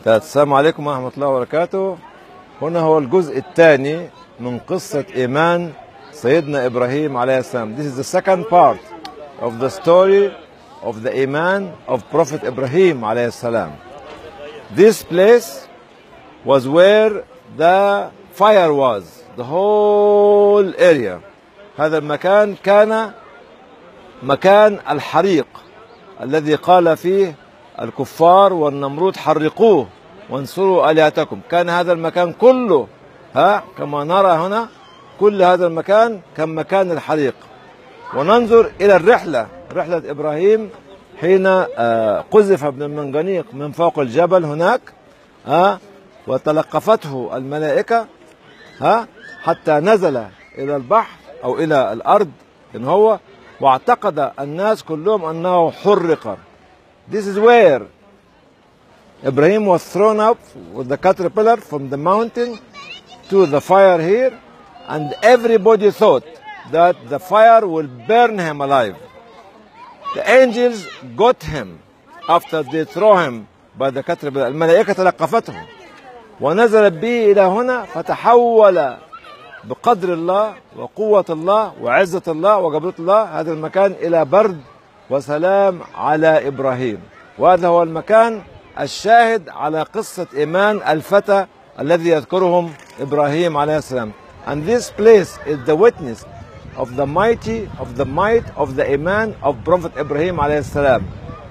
السلام عليكم ورحمة الله وبركاته. هنا هو الجزء الثاني من قصة إيمان سيدنا إبراهيم عليه السلام. This is the second part of the story of the Iman of Prophet Ibrahim عليه السلام. This place was where the fire was, the whole area. هذا المكان كان مكان الحريق الذي قال فيه الكفار والنمرود حرقوه وانصروا آلهتكم. كان هذا المكان كله كما نرى هنا، كل هذا المكان كان مكان الحريق. وننظر إلى رحلة إبراهيم حين قذف ابن المنجنيق من فوق الجبل هناك وتلقفته الملائكة حتى نزل إلى البحر أو إلى الأرض إن هو، واعتقد الناس كلهم أنه حرق. This is where Ibrahim was thrown up with the caterpillar from the mountain to the fire here, and everybody thought that the fire will burn him alive. The angels got him after they throw him by the caterpillar. الملائكة تلقفته ونزلت به إلى هنا، فتحول بقدر الله وقوة الله وعزة الله وجبروت الله هذا المكان إلى برد وسلام على إبراهيم. وهذا هو المكان الشاهد على قصة إيمان الفتى الذي يذكرهم إبراهيم عليه السلام. And this place is the witness of the might of the Iman of Prophet Ibrahim عليه السلام.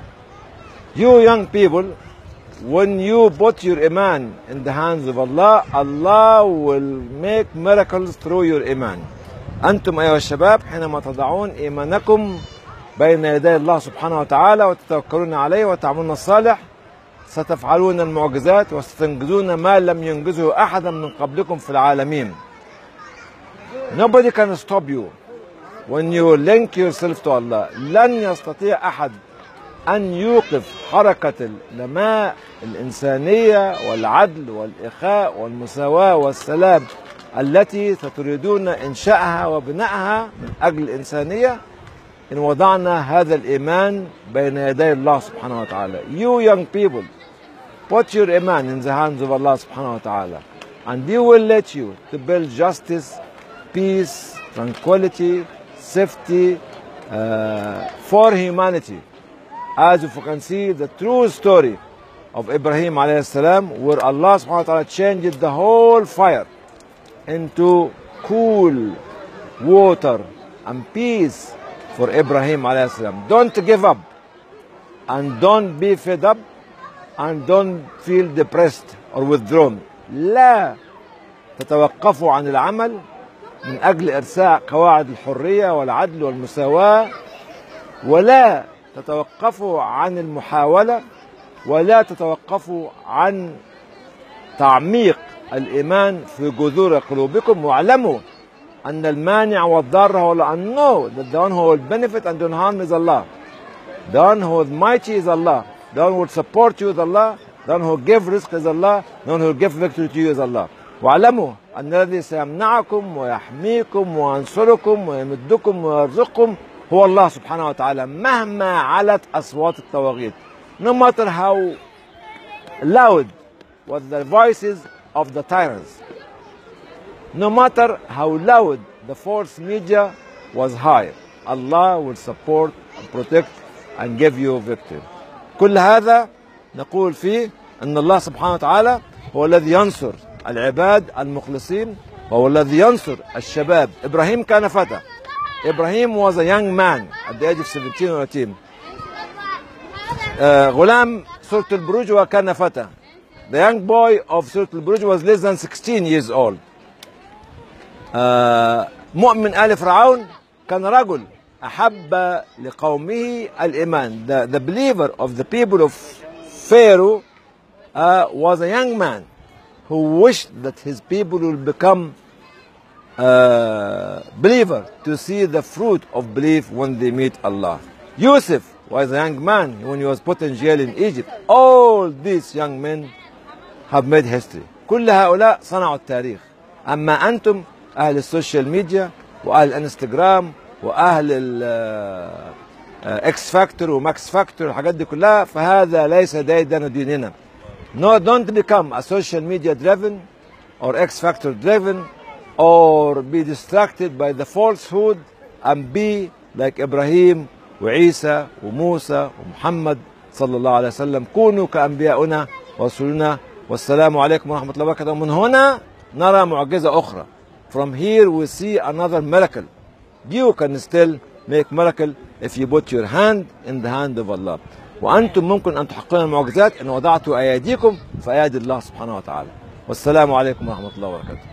You young people, when you put your Iman in the hands of Allah, Allah will make miracles through your Iman. أنتم أيها الشباب حينما تضعون إيمانكم بين يدي الله سبحانه وتعالى وتتوكلون عليه وتعملون الصالح، ستفعلون المعجزات وستنجزون ما لم ينجزه أحدا من قبلكم في العالمين. Nobody can stop you when you link yourself to Allah. لن يستطيع أحد أن يوقف حركة النماء الإنسانية والعدل والإخاء والمساواة والسلام التي ستريدون إنشائها وبنائها من أجل الإنسانية إن وضعنا هذا الإيمان بين يدي الله سبحانه وتعالى. You young people, put your Iman in the hands of Allah subhanahu wa ta'ala, and He will let you to build justice, peace, tranquility, safety for humanity. As you can see the true story of Ibrahim alayhi salam, where Allah subhanahu wa ta'ala changed the whole fire into cool water and peace for Ibrahim alayhi salam. Don't give up and don't be fed up and don't feel depressed or withdrawn. لا تتوقفوا عن العمل من أجل إرساء قواعد الحرية والعدل والمساواة، ولا تتوقفوا عن المحاولة، ولا تتوقفوا عن تعميق الإيمان في جذور قلوبكم. واعلموا أن المانع والضار هو الله. And know that the one who will benefit and do harm is Allah. The one who is mighty is Allah. The one who will support you is Allah. The one who will give rizq is Allah. The one who will give victory to you is Allah. واعلموا أن الذي سيمنعكم ويحميكم وينصركم ويمدكم ويرزقكم هو الله سبحانه وتعالى، مهما علت أصوات الطواغيت. No matter how loud was the voices of the tyrants, no matter how loud the false media was high, Allah will support and protect and give you victory. كل هذا نقول فيه أن الله سبحانه وتعالى هو الذي ينصر العباد المخلصين وهو الذي ينصر الشباب. إبراهيم كان فتى. Ibrahim was a young man at the age of 17 or 18. غلام سورة البروج وكان فتى. The young boy of سورة البروج was less than 16 years old. مؤمن آل فرعون كان رجل أحب لقومه الإيمان. The believer of the people of Pharaoh was a young man who wished that his people will become believer, to see the fruit of belief when they meet Allah. Yusuf was a young man when he was put in jail in Egypt. All these young men have made history. كل هؤلاء صنعوا التاريخ. أما أنتم أهل السوشيال ميديا وأهل الانستغرام وأهل اكس فاكتور وماكس فاكتور والحاجات دي كلها، فهذا ليس ديدن ديننا. No, don't become a social media driven or X factor driven or be distracted by the falsehood and be like Ibrahim وعيسى وموسى ومحمد صلى الله عليه وسلم. كونوا كأنبياؤنا ورسولنا. والسلام عليكم ورحمة الله وبركاته. ومن هنا نرى معجزة أخرى. From here we see another miracle. You can still make miracle if you put your hand in the hand of Allah. وأنتم ممكن أن تحققون المعجزات إن وضعتوا أيديكم في أيدي الله سبحانه وتعالى. والسلام عليكم ورحمة الله وبركاته.